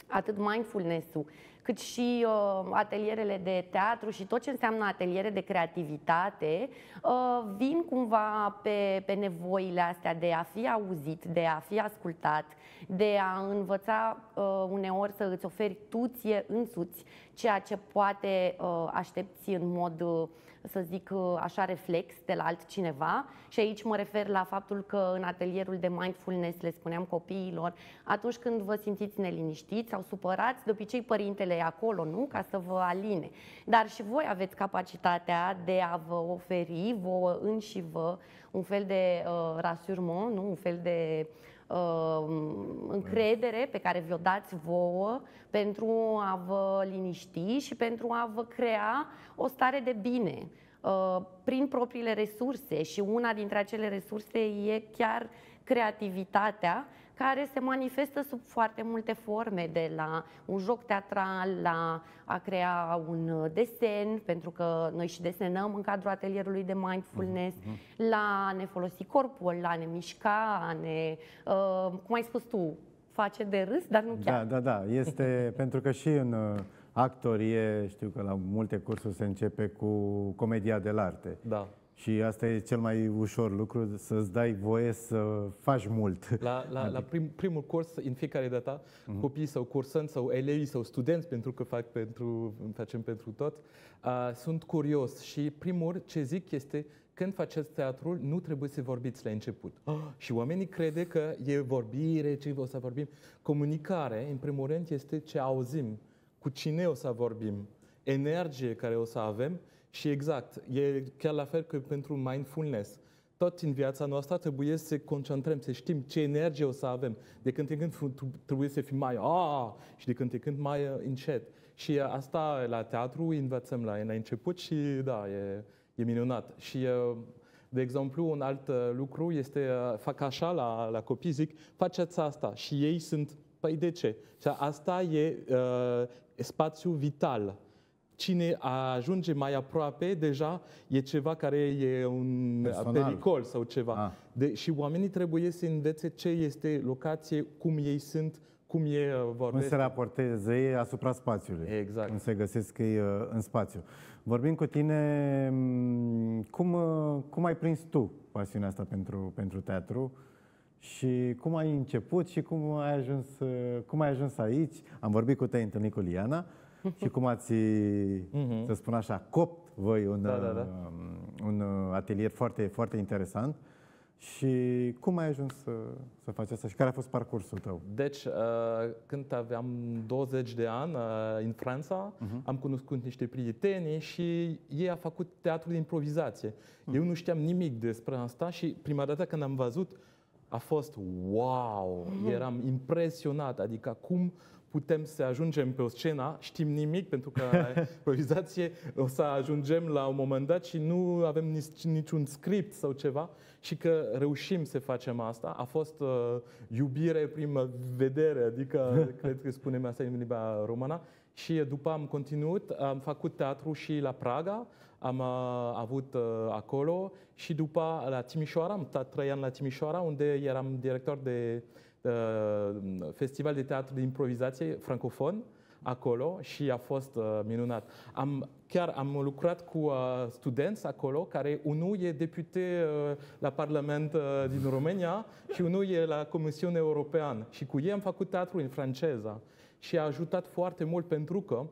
atât mindfulness-ul, cât și uh, atelierele de teatru și tot ce înseamnă ateliere de creativitate, uh, vin cumva pe, pe nevoile astea de a fi auzit, de a fi ascultat, de a învăța uh, uneori să îți oferi tu ție însuți ceea ce poate uh, aștepți în mod, uh, să zic așa, reflex de la altcineva. Și aici mă refer la faptul că în atelierul de mindfulness le spuneam copiilor, atunci când vă simțiți neliniștiți sau supărați, de obicei părintele e acolo, nu? Ca să vă aline. Dar și voi aveți capacitatea de a vă oferi vouă înși vă un fel de uh, rasurement, nu? Un fel de uh, încredere pe care vi-o dați vouă pentru a vă liniști și pentru a vă crea o stare de bine uh, prin propriile resurse. Și una dintre acele resurse e chiar creativitatea, care se manifestă sub foarte multe forme, de la un joc teatral, la a crea un desen, pentru că noi și desenăm în cadrul atelierului de mindfulness, uh-huh. la a ne folosi corpul, la a ne mișca, a ne, uh, cum ai spus tu, face de râs, dar nu chiar. Da, da, da. Este pentru că și în uh, actorie, știu că la multe cursuri se începe cu comedia dell'arte. Da. Și asta e cel mai ușor lucru, să-ți dai voie să faci mult. La, la, la prim, primul curs, în fiecare dată, uh-huh. copiii sau cursanți sau elevii sau studenți, pentru că fac pentru, facem pentru toți, uh, sunt curios. Și primul ce zic este, când faceți teatrul, nu trebuie să vorbiți la început. Oh, și oamenii crede că e vorbire, ce o să vorbim. Comunicare, în primul rând, este ce auzim, cu cine o să vorbim, energie care o să avem. Și exact, e chiar la fel că pentru mindfulness. Tot în viața noastră trebuie să concentrăm, să știm ce energie o să avem. De când în când trebuie să fim mai aaa și de când în când mai încet. Și asta la teatru învățăm la, la început și da, e, e minunat. Și de exemplu, un alt lucru este, fac așa la, la copii, zic, faceți asta. Și ei sunt, păi de ce? Și asta e uh, spațiu vital. Cine ajunge mai aproape, deja e ceva care e un personal. Pericol sau ceva. Ah. De, și oamenii trebuie să învețe ce este locație, cum ei sunt, cum e vorbesc. Cum se raporteze ei asupra spațiului. Exact. Cum se găsesc ei în spațiu. Vorbim cu tine, cum, cum ai prins tu pasiunea asta pentru, pentru teatru? Și cum ai început și cum ai ajuns, cum ai ajuns aici? Am vorbit cu te-ai întâlnit cu Liana. Și cum ați, uh-huh. să spun așa, copt voi un, da, da, da. un atelier foarte, foarte interesant. Și cum ai ajuns să, să faci asta și care a fost parcursul tău? Deci, uh, când aveam douăzeci de ani uh, în Franța, uh-huh. am cunoscut niște prieteni și ei au făcut teatru de improvizație. Uh-huh. Eu nu știam nimic despre asta și prima dată când am văzut a fost wow! Uh-huh. Eram impresionat, adică cum putem să ajungem pe o scenă, știm nimic, pentru că improvizație o să ajungem la un moment dat și nu avem nici, niciun script sau ceva și că reușim să facem asta. A fost uh, iubire prima vedere, adică cred că spunem asta în limba română. Și după am continuat, am făcut teatru și la Praga, am uh, avut uh, acolo și după la Timișoara, am stat trei ani la Timișoara, unde eram director de Uh, festival de teatru de improvizație francofon acolo și a fost uh, minunat. Am, chiar am lucrat cu uh, studenți acolo, care unul e deputat uh, la Parlament uh, din România și unul e la Comisiunea Europeană. Și cu ei am făcut teatru în franceză și a ajutat foarte mult pentru că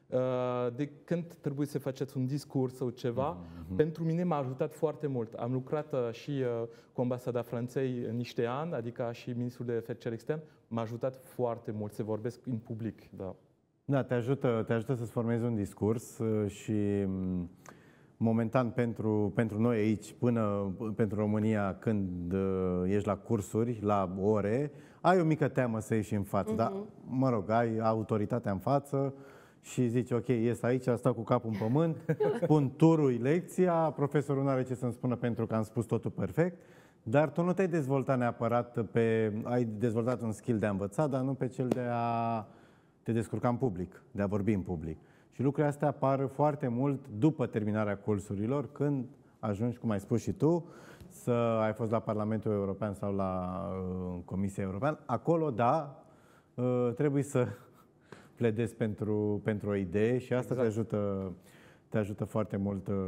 de când trebuie să faceți un discurs sau ceva, mm-hmm. pentru mine m-a ajutat foarte mult. Am lucrat și cu Ambasada Franței în niște ani, adică și Ministrul de Afaceri Externe, m-a ajutat foarte mult să vorbesc în public. Da, da te ajută, te ajută să-ți formezi un discurs și momentan pentru, pentru noi aici, până pentru România, când ești la cursuri, la ore, ai o mică teamă să ieși în față, mm-hmm. dar, mă rog, ai autoritatea în față, și zici, ok, ies aici, stau cu capul în pământ, spun turul, lecția, profesorul nu are ce să-mi spună pentru că am spus totul perfect, dar tu nu te-ai dezvoltat neapărat pe... Ai dezvoltat un skill de a învăța, dar nu pe cel de a te descurca în public, de a vorbi în public. Și lucrurile astea apar foarte mult după terminarea cursurilor, când ajungi, cum ai spus și tu, să ai fost la Parlamentul European sau la uh, Comisia Europeană. Acolo, da, uh, trebuie să... pledezi pentru, pentru o idee și asta exact. te, ajută, te ajută foarte mult uh,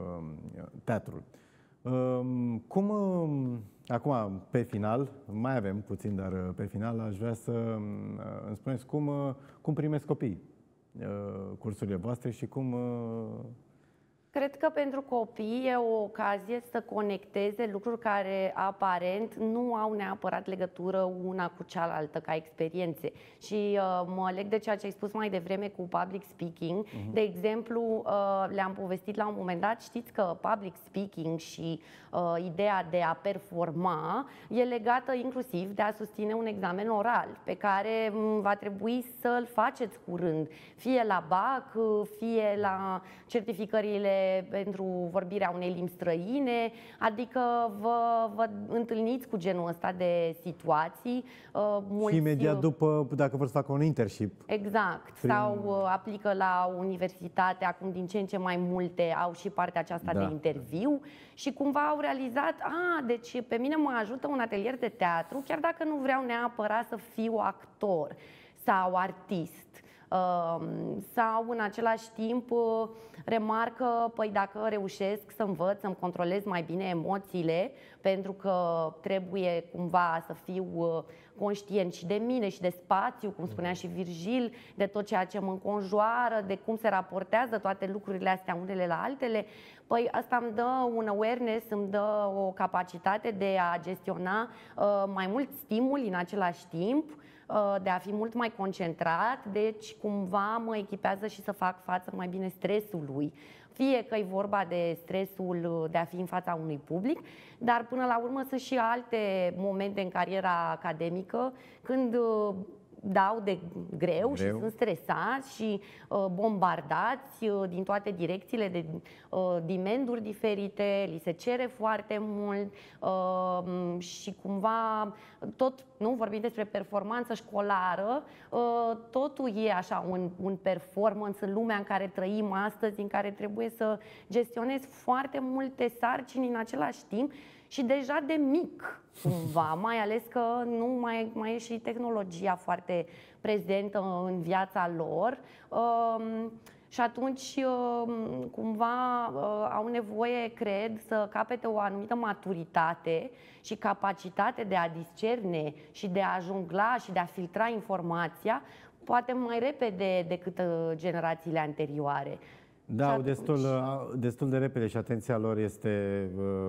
teatrul. Uh, cum, uh, acum, pe final, mai avem puțin, dar uh, pe final aș vrea să uh, îmi spuneți cum, uh, cum primesc copiii uh, cursurile voastre și cum... Uh, Cred că pentru copii e o ocazie să conecteze lucruri care aparent nu au neapărat legătură una cu cealaltă ca experiențe. Și uh, mă leg de ceea ce ai spus mai devreme cu public speaking. Uh-huh. De exemplu, uh, le-am povestit la un moment dat, știți că public speaking și uh, ideea de a performa e legată inclusiv de a susține un examen oral pe care um, va trebui să-l faceți curând, fie la B A C, fie la certificările pentru vorbirea unei limbi străine, adică vă, vă întâlniți cu genul ăsta de situații. Mulți, și imediat după, dacă vor să facă un internship. Exact. Prin... Sau aplică la universitate, acum din ce în ce mai multe au și partea aceasta da. de interviu și cumva au realizat, a, deci pe mine mă ajută un atelier de teatru, chiar dacă nu vreau neapărat să fiu actor sau artist. Uh, sau în același timp uh, remarcă, păi dacă reușesc să învăț, să-mi controlez mai bine emoțiile, pentru că trebuie cumva să fiu uh, conștient și de mine și de spațiu, cum spunea și Virgil, de tot ceea ce mă înconjoară, de cum se raportează toate lucrurile astea unele la altele, păi asta îmi dă un awareness, îmi dă o capacitate de a gestiona uh, mai mulți stimuli în același timp, de a fi mult mai concentrat, deci cumva mă echipează și să fac față mai bine stresului. Fie că e vorba de stresul de a fi în fața unui public, dar până la urmă sunt și alte momente în cariera academică când dau de greu, greu și sunt stresați și uh, bombardați uh, din toate direcțiile, de uh, dimenduri diferite, li se cere foarte mult uh, și cumva tot, nu vorbim despre performanță școlară, uh, totul e așa un, un performance în lumea în care trăim astăzi, în care trebuie să gestionezi foarte multe sarcini în același timp și deja de mic, cumva, mai ales că nu mai, mai e și tehnologia foarte prezentă în viața lor. Um, și atunci, um, cumva, uh, au nevoie, cred, să capete o anumită maturitate și capacitate de a discerne și de a jongla și de a filtra informația, poate mai repede decât uh, generațiile anterioare. Da, au destul, destul de repede și atenția lor este,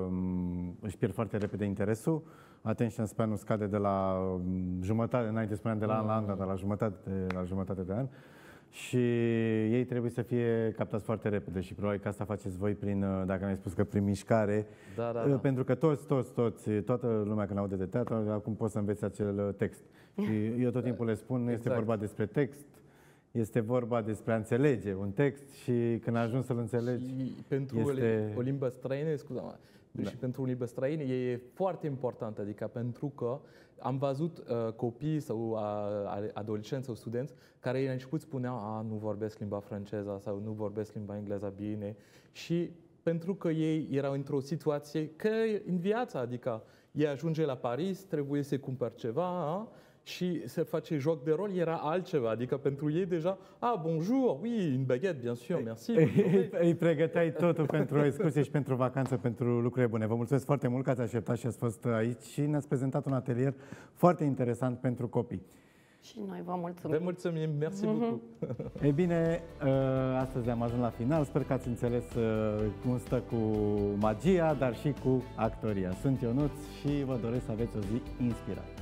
um, își pierd foarte repede interesul. Attention span-ul scade de la jumătate, înainte spuneam de la an la an, dar de la jumătate, la jumătate de an. Și ei trebuie să fie captați foarte repede și probabil că asta faceți voi prin, dacă mi-ai spus că prin mișcare, da, da, da. pentru că toți, toți, toți, toată lumea când aude de teatru, acum poți să înveți acel text. Și eu tot timpul le spun, nu exact. Este vorba despre text, este vorba despre a înțelege un text și când ajungi să-l înțelegi... Și pentru este... o limbă străină, scuza-mă, da. Și pentru o limbă străină e foarte important, adică pentru că am văzut uh, copii sau uh, adolescenți sau studenți care la început spuneau a, nu vorbesc limba franceză sau nu vorbesc limba engleză bine și pentru că ei erau într-o situație că în viață, adică ei ajunge la Paris, trebuie să cumpăr ceva, a? Și se face joc de rol, era altceva, adică pentru ei deja, ah, bonjour, oui, une baguette, bien sûr, merci. Îi, îi pregăteai totul pentru o excursie și pentru vacanță, pentru lucruri bune. Vă mulțumesc foarte mult că ați așteptat și ați fost aici și ne-ați prezentat un atelier foarte interesant pentru copii. Și noi vă mulțumim. Vă mulțumim, merci beaucoup. Ei bine, astăzi am ajuns la final, sper că ați înțeles cum stă cu magia, dar și cu actoria. Sunt Ionuț și vă doresc să aveți o zi inspirată.